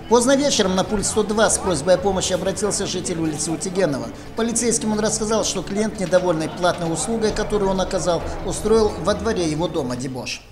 Поздно вечером на пульт 102 с просьбой о помощи обратился житель улицы Утигенова. Полицейским он рассказал, что клиент, недовольный платной услугой, которую он оказал, устроил во дворе его дома дебош.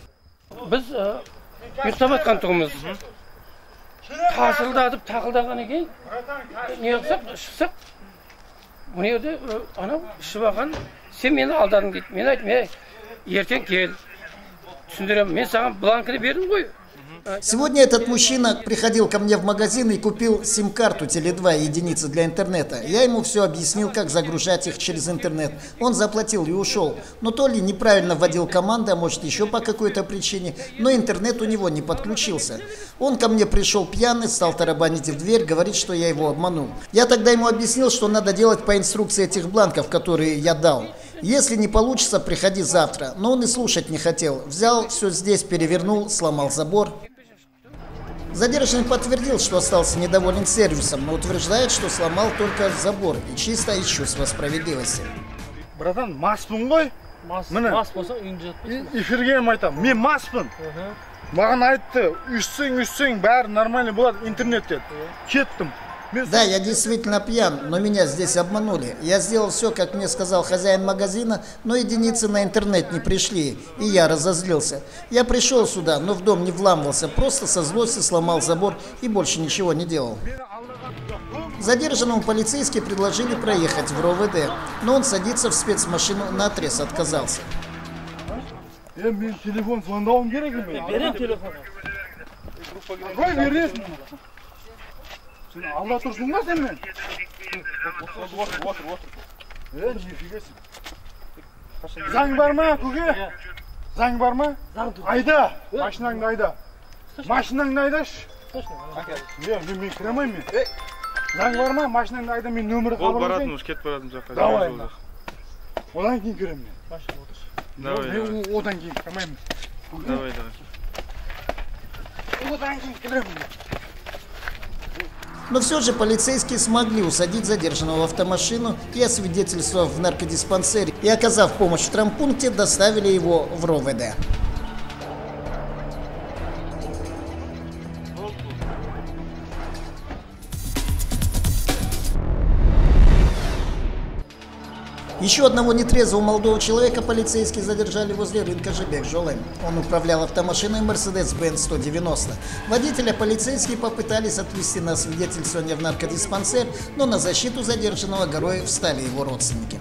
Сегодня этот мужчина приходил ко мне в магазин и купил сим-карту Теле2 и единицы для интернета. Я ему все объяснил, как загружать их через интернет. Он заплатил и ушел. Но то ли неправильно вводил команды, а может еще по какой-то причине, но интернет у него не подключился. Он ко мне пришел пьяный, стал тарабанить в дверь, говорит, что я его обманул. Я тогда ему объяснил, что надо делать по инструкции этих бланков, которые я дал. Если не получится, приходи завтра. Но он и слушать не хотел. Взял все здесь, перевернул, сломал забор. Задержанный подтвердил, что остался недоволен сервисом, но утверждает, что сломал только забор и чисто из чувства справедливости. Братан, маспын ғой? Мас болсаң үйінде жатпайсың. Эфирге айтам, мен маспын. Маған айтты, үшсең, бәрі нормально болады, интернет деді. Кеттім. Да, я действительно пьян, но меня здесь обманули. Я сделал все, как мне сказал хозяин магазина, но единицы на интернет не пришли, и я разозлился. Я пришел сюда, но в дом не вламывался, просто со злости сломал забор и больше ничего не делал. Задержанному полицейские предложили проехать в РОВД, но он садиться в спецмашину наотрез отказался. Телефон звондауым керек еме? Берем телефон. Қой бересің. Сен алда тұрсың ба сен мен? Отыр. Нефигесің. Заң бар ма, көке? Заң бар ма? Айда, машинаңды айда. Машинаңды айдашы. Мен кіремайм мен. Заң бар ма, машинаңды айда, мен нөмірі қабыл. Ол баратын, ұш кетіп баратын жаққа. Давай. Одан кейін кірем мен. Давай. Одан кейін кірмеймін. Давай. Одан кейін кірем мен. Но все же полицейские смогли усадить задержанного в автомашину и, освидетельствовав в наркодиспансере и оказав помощь в травмпункте, доставили его в РОВД. Еще одного нетрезвого молодого человека полицейские задержали возле рынка Жебек-Жолем. Он управлял автомашиной Mercedes-Benz 190. Водителя полицейские попытались отвезти на освидетельствование в наркодиспансер, но на защиту задержанного горой встали его родственники.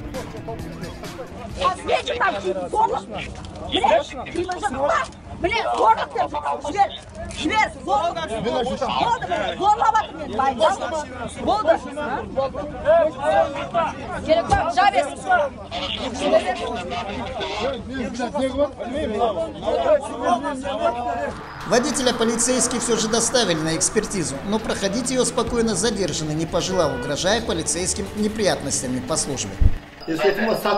Водителя полицейские все же доставили на экспертизу, но проходить ее спокойно задержанный не пожелал, угрожая полицейским неприятностями по службе. Если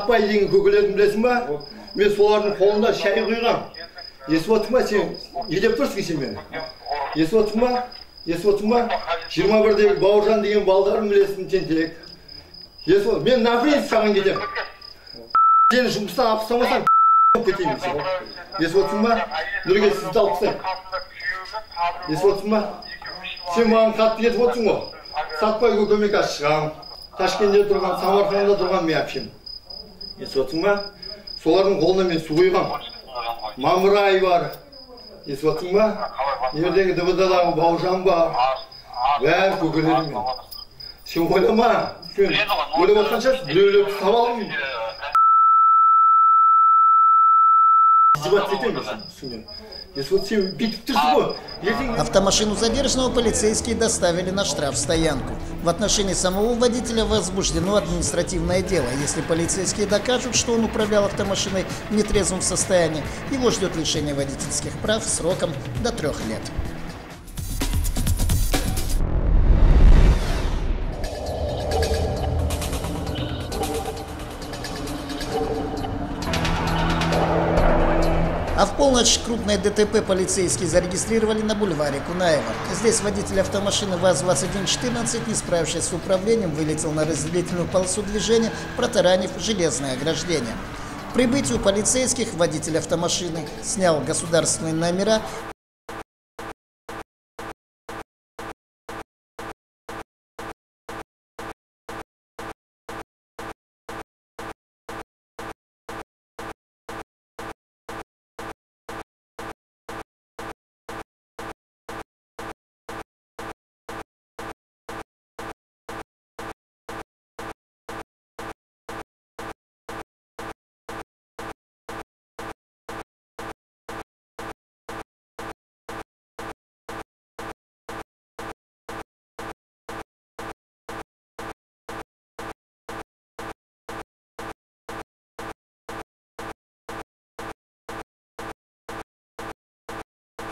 отма сен елеп тұрсың сен мені. Если отма 21-дегі Бауыржан деген балдарым білесің тентек. Мен нафрен саған кетем. Сен жұмыстан алып тастамасаң кетеймін сен. Если отма нұрге сізді алып тастайым. Если отма сен маған қатты кетіп отырсың ғой. Сатпай көмекке шығам. Ташкентте тұрған, Самарқанда тұрған мен әпшем. Если отма солардың қолына мен су құйғам. Мамырай бар, естің ба? Ердегі дыбыдадағы Бауыржан бар. Бәрі көкелерім мен. Сен ойлама, сен ойлап отқанша біреулерді сабалым. Издеваться етем мен. Сен битіп тұрсың ғой. Автомашину задержанного полицейские доставили на штрафстоянку. В отношении самого водителя возбуждено административное дело. Если полицейские докажут, что он управлял автомашиной в нетрезвом состоянии, его ждет лишение водительских прав сроком до 3 лет. А в полночь крупное ДТП полицейские зарегистрировали на бульваре Кунаева. Здесь водитель автомашины ВАЗ-2114, не справившись с управлением, вылетел на разделительную полосу движения, протаранив железное ограждение. К прибытию полицейских водитель автомашины снял государственные номера